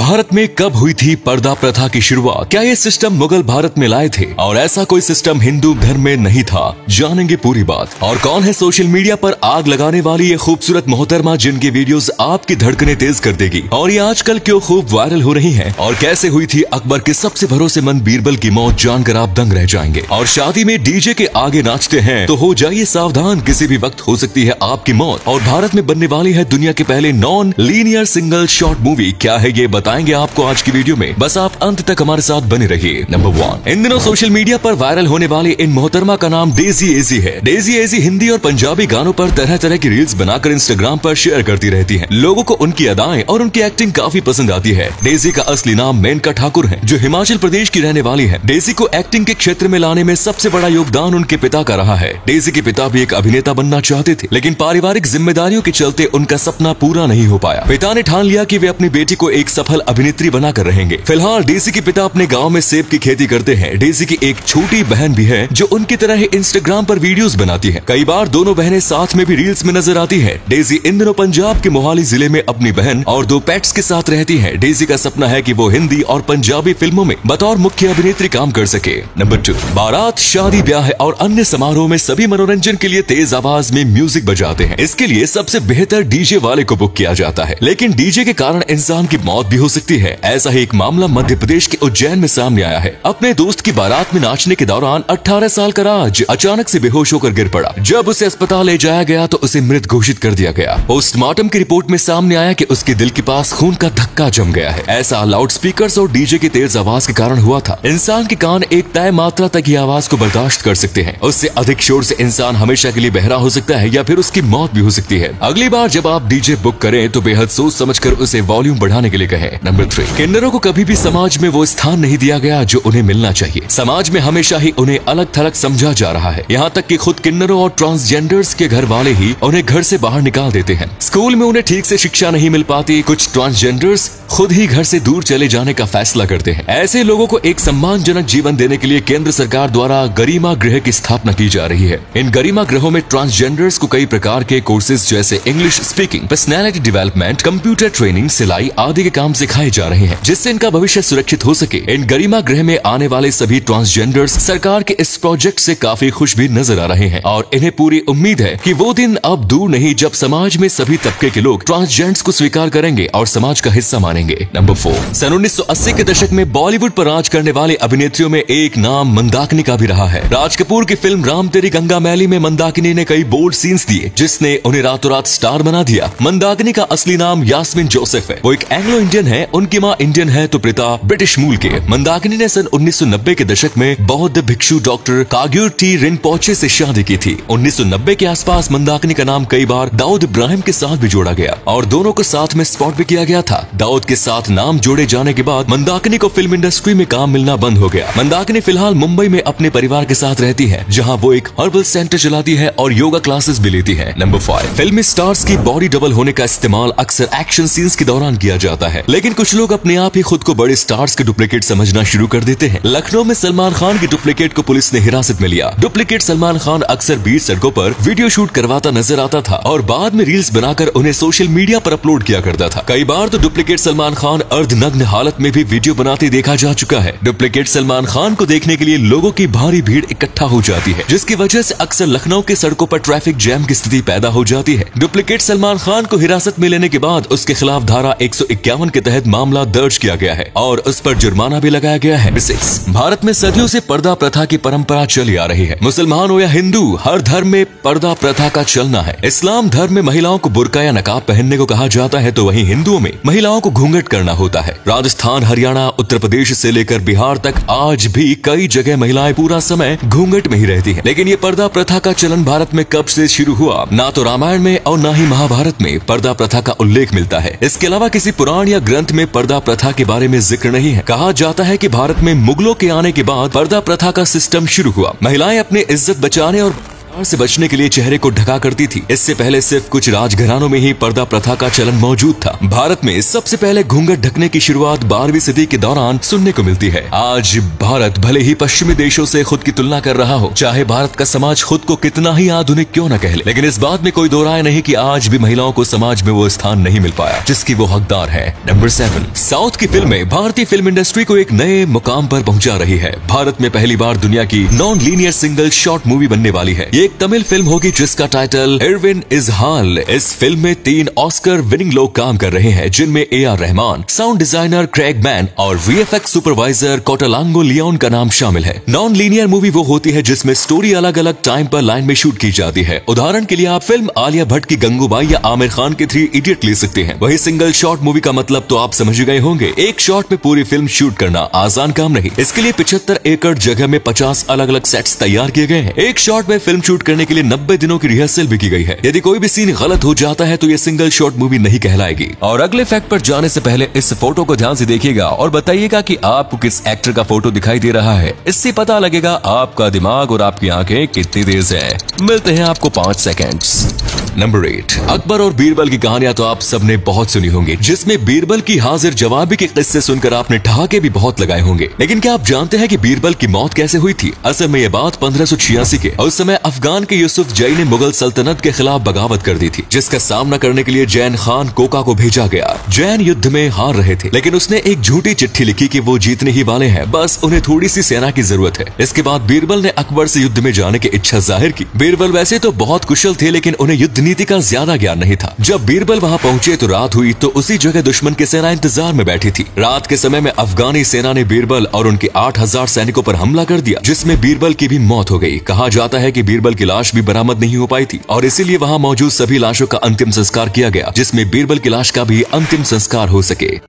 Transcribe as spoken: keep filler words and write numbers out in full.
भारत में कब हुई थी पर्दा प्रथा की शुरुआत? क्या ये सिस्टम मुगल भारत में लाए थे और ऐसा कोई सिस्टम हिंदू धर्म में नहीं था? जानेंगे पूरी बात। और कौन है सोशल मीडिया पर आग लगाने वाली ये खूबसूरत मोहतरमा जिनकी वीडियोस आपकी धड़कनें तेज कर देगी, और ये आजकल क्यों खूब वायरल हो रही हैं? और कैसे हुई थी अकबर के सबसे भरोसेमंद बीरबल की मौत, जानकर आप दंग रह जाएंगे। और शादी में डीजे के आगे नाचते हैं तो हो जाइए सावधान, किसी भी वक्त हो सकती है आपकी मौत। और भारत में बनने वाली है दुनिया के पहले non linear single shot movie. क्या है ये बताएंगे आपको आज की वीडियो में, बस आप अंत तक हमारे साथ बने रहिए। नंबर वन, इन दिनों सोशल मीडिया पर वायरल होने वाली इन मोहतरमा का नाम डेजी एजी है। डेजी एजी हिंदी और पंजाबी गानों पर तरह तरह की रील्स बनाकर इंस्टाग्राम पर शेयर करती रहती हैं। लोगों को उनकी अदाएं और उनकी एक्टिंग काफी पसंद आती है। डेजी का असली नाम मेनका ठाकुर है, जो हिमाचल प्रदेश की रहने वाली है। डेजी को एक्टिंग के क्षेत्र में लाने में सबसे बड़ा योगदान उनके पिता का रहा है। डेजी के पिता भी एक अभिनेता बनना चाहते थे, लेकिन पारिवारिक जिम्मेदारियों के चलते उनका सपना पूरा नहीं हो पाया। पिता ने ठान लिया कि वे अपनी बेटी को एक सफल अभिनेत्री बनाकर रहेंगे। फिलहाल डेजी के पिता अपने गांव में सेब की खेती करते हैं। डेजी की एक छोटी बहन भी है जो उनकी तरह ही इंस्टाग्राम पर वीडियोस बनाती है। कई बार दोनों बहनें साथ में भी रील्स में नजर आती है। डेजी इन दिनों पंजाब के मोहाली जिले में अपनी बहन और दो पेट्स के साथ रहती है। डेजी का सपना है कि वो हिंदी और पंजाबी फिल्मों में बतौर मुख्य अभिनेत्री काम कर सके। नंबर टू, बारात, शादी, ब्याह और अन्य समारोह में सभी मनोरंजन के लिए तेज आवाज में म्यूजिक बजाते हैं। इसके लिए सबसे बेहतर डीजे वाले को बुक किया जाता है, लेकिन डीजे के कारण इंसान की मौत भी हो सकती है। ऐसा ही एक मामला मध्य प्रदेश के उज्जैन में सामने आया है। अपने दोस्त की बारात में नाचने के दौरान अठारह साल का राज अचानक से बेहोश होकर गिर पड़ा। जब उसे अस्पताल ले जाया गया तो उसे मृत घोषित कर दिया गया। पोस्टमार्टम की रिपोर्ट में सामने आया कि उसके दिल के पास खून का धक्का जम गया है। ऐसा लाउड स्पीकर्स और डीजे की तेज आवाज के कारण हुआ था। इंसान के कान एक तय मात्रा तक ही आवाज को बर्दाश्त कर सकते हैं। उससे अधिक शोर से इंसान हमेशा के लिए बहरा हो सकता है या फिर उसकी मौत भी हो सकती है। अगली बार जब आप डीजे बुक करें तो बेहद सोच समझकर उसे वॉल्यूम बढ़ाने के लिए कहें। नंबर थ्री, किन्नरों को कभी भी समाज में वो स्थान नहीं दिया गया जो उन्हें मिलना चाहिए। समाज में हमेशा ही उन्हें अलग थलग समझा जा रहा है। यहाँ तक कि खुद किन्नरों और ट्रांसजेंडर्स के घर वाले ही उन्हें घर से बाहर निकाल देते हैं। स्कूल में उन्हें ठीक से शिक्षा नहीं मिल पाती। कुछ ट्रांसजेंडर्स खुद ही घर से दूर चले जाने का फैसला करते हैं। ऐसे लोगों को एक सम्मानजनक जीवन देने के लिए केंद्र सरकार द्वारा गरिमा गृह की स्थापना की जा रही है। इन गरिमा गृहों में ट्रांसजेंडर्स को कई प्रकार के कोर्सेज जैसे English speaking, personality development, computer training, सिलाई आदि के काम सिखाए जा रहे हैं, जिससे इनका भविष्य सुरक्षित हो सके। इन गरिमा गृह में आने वाले सभी ट्रांसजेंडर्स सरकार के इस प्रोजेक्ट से काफी खुश भी नजर आ रहे हैं और इन्हें पूरी उम्मीद है कि वो दिन अब दूर नहीं जब समाज में सभी तबके के लोग ट्रांसजेंडर्स को स्वीकार करेंगे और समाज का हिस्सा मानेंगे। नंबर फोर, सन उन्नीस सौ अस्सी के दशक में बॉलीवुड पर राज करने वाले अभिनेत्रियों में एक नाम मंदाकिनी का भी रहा है। राज कपूर की फिल्म राम तेरी गंगा मैली में मंदाकिनी ने कई बोल्ड सीन्स दिए, जिसने उन्हें रातों रात स्टार बना दिया। मंदाकिनी का असली नाम यास्मीन जोसेफ है। वो एक एंग्लो इंडियन है। उनकी माँ इंडियन है तो पिता ब्रिटिश मूल के। मंदाकिनी ने सन उन्नीस सौ नब्बे के दशक में बौद्ध भिक्षु डॉक्टर काग्योर टी रिनपोचे से शादी की थी। उन्नीस सौ नब्बे के आसपास मंदाकिनी का नाम कई बार दाऊद इब्राहिम के साथ भी जोड़ा गया और दोनों को साथ में स्पॉट भी किया गया था। दाऊद के साथ नाम जोड़े जाने के बाद मंदाकिनी को फिल्म इंडस्ट्री में काम मिलना बंद हो गया। मंदाकिनी फिलहाल मुंबई में अपने परिवार के साथ रहती है, जहाँ वो एक हर्बल सेंटर चलाती है और योगा क्लासेस भी लेती है। नंबर फाइव, फिल्मी स्टार्स की बॉडी डबल होने का इस्तेमाल अक्सर एक्शन सीन्स के दौरान किया जाता है, लेकिन कुछ लोग अपने आप ही खुद को बड़े स्टार्स के डुप्लीकेट समझना शुरू कर देते हैं। लखनऊ में सलमान खान की डुप्लीकेट को पुलिस ने हिरासत में लिया। डुप्लीकेट सलमान खान अक्सर बीच सड़कों पर वीडियो शूट करवाता नजर आता था और बाद में रील्स बनाकर उन्हें सोशल मीडिया पर अपलोड किया करता था। कई बार तो डुप्लीकेट सलमान खान अर्धनग्न हालत में भी वीडियो बनाते देखा जा चुका है। डुप्लीकेट सलमान खान को देखने के लिए लोगों की भारी भीड़ इकट्ठा हो जाती है, जिसकी वजह से अक्सर लखनऊ के सड़कों पर ट्रैफिक जैम की स्थिति पैदा हो जाती है। डुप्लीकेट सलमान खान को हिरासत में लेने के बाद उसके खिलाफ धारा एक सौ इक्यावन के तहत मामला दर्ज किया गया है और उस पर जुर्माना भी लगाया गया है। सिक्स, भारत में सदियों से पर्दा प्रथा की परंपरा चली आ रही है। मुसलमान हो या हिंदू, हर धर्म में पर्दा प्रथा का चलना है। इस्लाम धर्म में महिलाओं को बुर्का या नकाब पहनने को कहा जाता है, तो वहीं हिंदुओं में महिलाओं को घूंघट करना होता है। राजस्थान, हरियाणा, उत्तर प्रदेश से लेकर बिहार तक आज भी कई जगह महिलाएं पूरा समय घूंघट में ही रहती हैं। लेकिन ये पर्दा प्रथा का चलन भारत में कब से शुरू हुआ? ना तो रामायण में और ना ही महाभारत में पर्दा प्रथा का उल्लेख मिलता है। इसके अलावा किसी पुराण या ग्रंथ में पर्दा प्रथा के बारे में जिक्र नहीं है। कहा जाता है कि भारत में मुगलों के आने के बाद पर्दा प्रथा का सिस्टम शुरू हुआ। महिलाएं अपनी इज्जत बचाने और से बचने के लिए चेहरे को ढका करती थी। इससे पहले सिर्फ कुछ राजघरानों में ही पर्दा प्रथा का चलन मौजूद था। भारत में सबसे पहले घूंघट ढकने की शुरुआत बारहवीं सदी के दौरान सुनने को मिलती है। आज भारत भले ही पश्चिमी देशों से खुद की तुलना कर रहा हो, चाहे भारत का समाज खुद को कितना ही आधुनिक क्यों न कह ले, लेकिन इस बात में कोई दो राय नहीं कि आज भी महिलाओं को समाज में वो स्थान नहीं मिल पाया जिसकी वो हकदार है। नंबर सेवन, साउथ की फिल्में भारतीय फिल्म इंडस्ट्री को एक नए मुकाम पर पहुंचा रही है। भारत में पहली बार दुनिया की non linear single shot movie बनने वाली है। ये एक तमिल फिल्म होगी जिसका टाइटल इरविन इज हाल। इस फिल्म में तीन ऑस्कर विनिंग लोग काम कर रहे हैं, जिनमें A R Rahman, sound designer Craig Mann और वीएफएक्स सुपरवाइजर कोटालांगो लियोन का नाम शामिल है। नॉन लीनियर मूवी वो होती है जिसमें स्टोरी अलग अलग टाइम पर लाइन में शूट की जाती है। उदाहरण के लिए आप फिल्म आलिया भट्ट की गंगूबाई या आमिर खान की थ्री इडियट ले सकते हैं। वही सिंगल शॉट मूवी का मतलब तो आप समझ गए होंगे। एक शॉट में पूरी फिल्म शूट करना आसान काम नहीं। इसके लिए पिछहत्तर एकड़ जगह में पचास अलग अलग सेट्स तैयार किए गए हैं। एक शॉट में फिल्म शूट करने के लिए नब्बे दिनों की रिहर्सल भी की गई है। यदि कोई भी सीन गलत हो जाता है तो ये सिंगल शॉट मूवी नहीं कहलाएगी। और अगले फैक्ट पर जाने से पहले इस फोटो को ध्यान से देखिएगा और बताइएगा कि आपको किस एक्टर का फोटो दिखाई दे रहा है। इससे पता लगेगा आपका दिमाग और आपकी आंखें कितनी तेज है। मिलते हैं आपको पांच सेकेंड्स। नंबर एट, अकबर और बीरबल की कहानियां तो आप सबने बहुत सुनी होंगी, जिसमें बीरबल की हाजिर जवाबी के किस्से सुनकर आपने ठहाके भी बहुत लगाए होंगे। लेकिन क्या आप जानते हैं कि बीरबल की मौत कैसे हुई थी? असल में ये बात पंद्रह सौ छियासी के, और उस समय अफगान के यूसुफ जई ने मुगल सल्तनत के खिलाफ बगावत कर दी थी, जिसका सामना करने के लिए जैन खान कोका को भेजा गया। जैन युद्ध में हार रहे थे, लेकिन उसने एक झूठी चिट्ठी लिखी कि वो जीतने ही वाले हैं, बस उन्हें थोड़ी सी सेना की जरूरत है। इसके बाद बीरबल ने अकबर से युद्ध में जाने की इच्छा जाहिर की। बीरबल वैसे तो बहुत कुशल थे, लेकिन उन्हें युद्ध नीति का ज्यादा ज्ञान नहीं था। जब बीरबल वहां पहुंचे तो रात हुई, तो उसी जगह दुश्मन की सेना इंतजार में बैठी थी। रात के समय में अफगानी सेना ने बीरबल और उनके आठ हजार सैनिकों पर हमला कर दिया, जिसमें बीरबल की भी मौत हो गई। कहा जाता है कि बीरबल की लाश भी बरामद नहीं हो पाई थी और इसीलिए वहां मौजूद सभी लाशों का अंतिम संस्कार किया गया, जिसमें बीरबल की लाश का भी अंतिम संस्कार हो सके।